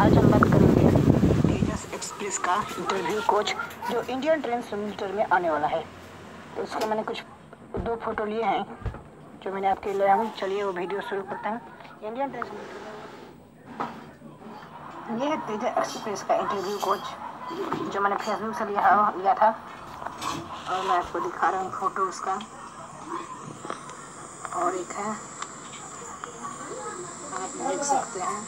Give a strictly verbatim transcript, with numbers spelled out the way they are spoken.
आज हम बात करेंगे तेजस एक्सप्रेस का इंटरव्यू कोच जो इंडियन ट्रेन लिमिटेड में आने वाला है। तो उसके मैंने कुछ दो फोटो लिए हैं जो मैंने आपके लिए हूँ। चलिए वो वीडियो शुरू करते हैं। इंडियन ट्रेन ये है तेजस एक्सप्रेस का इंटरव्यू कोच जो मैंने फेसबुक से लिया लिया था और मैं आपको दिखा रहा हूँ फोटो उसका। और एक है, आप देख सकते हैं।